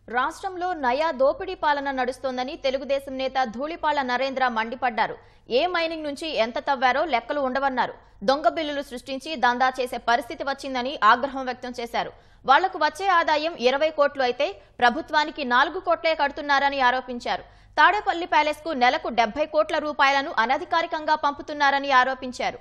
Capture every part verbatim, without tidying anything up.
రాష్ట్రంలో నయా దోపిడీ పాలన నడుస్తోందని తెలుగుదేశం నేత ధూళిపాళ్ల నరేంద్ర మండిపడ్డారు. ఏ మైనింగ్ నుంచి ఎంత తవ్వారో లెక్కలు ఉండవన్నారు. దొంగ బిల్లులు సృష్టించి దందా చేసే పరిస్థితి వచ్చిందని ఆగ్రహం వ్యక్తం చేశారు. వాళ్లకు వచ్చే ఆదాయం ఇరవై కోట్లు అయితే ప్రభుత్వానికి నాలుగు కోట్లే కడుతున్నారని ఆరోపించారు. తాడేపల్లి ప్యాలెస్ కు నెలకు డెబ్బై కోట్ల రూపాయలను అనధికారికంగా పంపుతున్నారని ఆరోపించారు.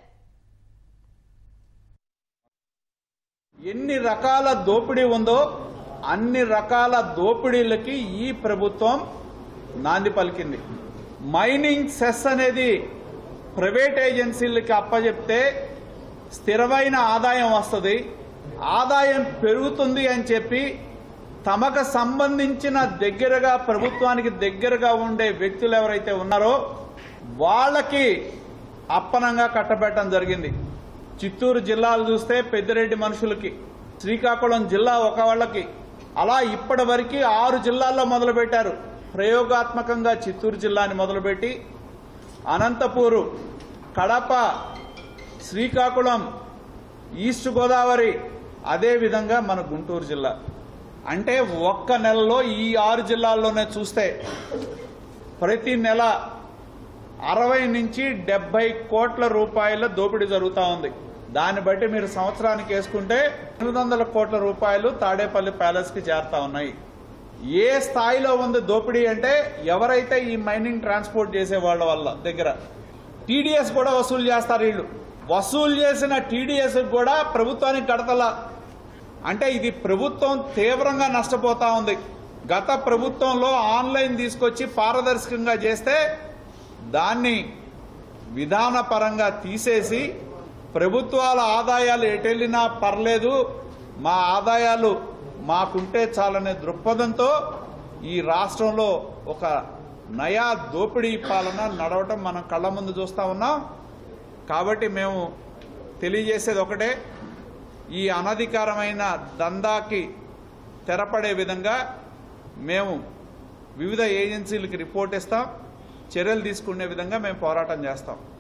ఎన్ని రకాల దోపిడీ ఉందో అన్ని రకాల దోపిడీలకి ఈ ప్రభుత్వం నాంది పలికింది. మైనింగ్ సెస్ అనేది ప్రైవేట్ ఏజెన్సీలకి అప్పచెప్తే స్థిరమైన ఆదాయం వస్తుంది, ఆదాయం పెరుగుతుంది అని చెప్పి తమకు సంబంధించిన దగ్గరగా ప్రభుత్వానికి దగ్గరగా ఉండే వ్యక్తులు ఎవరైతే ఉన్నారో వాళ్ళకి అప్పనంగా కట్టబెట్టడం జరిగింది. చిత్తూరు జిల్లాలు చూస్తే పెద్దిరెడ్డి మనుషులకి, శ్రీకాకుళం జిల్లా ఒక వాళ్ళకి, అలా ఇప్పటి వరకు ఆరు జిల్లాల్లో మొదలుపెట్టారు. ప్రయోగాత్మకంగా చిత్తూరు జిల్లాని మొదలుపెట్టి అనంతపూరు, కడప, శ్రీకాకుళం, ఈస్ట్ గోదావరి, అదేవిధంగా మన గుంటూరు జిల్లా. అంటే ఒక్క నెలలో ఈ ఆరు జిల్లాల్లోనే చూస్తే ప్రతి నెల అరవై నుంచి డెబ్బై కోట్ల రూపాయల దోపిడీ జరుగుతూ ఉంది. దాన్ని బట్టి మీరు సంవత్సరానికి వేసుకుంటే ఎనిమిది వందల కోట్ల రూపాయలు తాడేపల్లి ప్యాలెస్ కి చేరుతా ఉన్నాయి. ఏ స్థాయిలో ఉంది దోపిడీ అంటే ఎవరైతే ఈ మైనింగ్ ట్రాన్స్పోర్ట్ చేసే వాళ్ళ వల్ల దగ్గర టీడీఎస్ కూడా వసూలు చేస్తారు. వీళ్ళు వసూలు చేసిన టీడీఎస్ కూడా ప్రభుత్వానికి కడతలా. అంటే ఇది ప్రభుత్వం తీవ్రంగా నష్టపోతా ఉంది. గత ప్రభుత్వంలో ఆన్లైన్ తీసుకొచ్చి పారదర్శకంగా చేస్తే దాన్ని విధానపరంగా తీసేసి ప్రభుత్వాల ఆదాయాలు ఎటెళ్ళినా పర్లేదు, మా ఆదాయాలు మాకుంటే చాలనే దృక్పథంతో ఈ రాష్ట్రంలో ఒక నయా దోపిడీ పాలన నడవటం మనం కళ్ళ ముందు చూస్తా ఉన్నాం. కాబట్టి మేము తెలియజేసేది ఒకటే, ఈ అనధికారమైన దందాకి తెరపడే విధంగా మేము వివిధ ఏజెన్సీలకు రిపోర్ట్ ఇస్తాం, చర్యలు తీసుకునే విధంగా మేము పోరాటం చేస్తాం.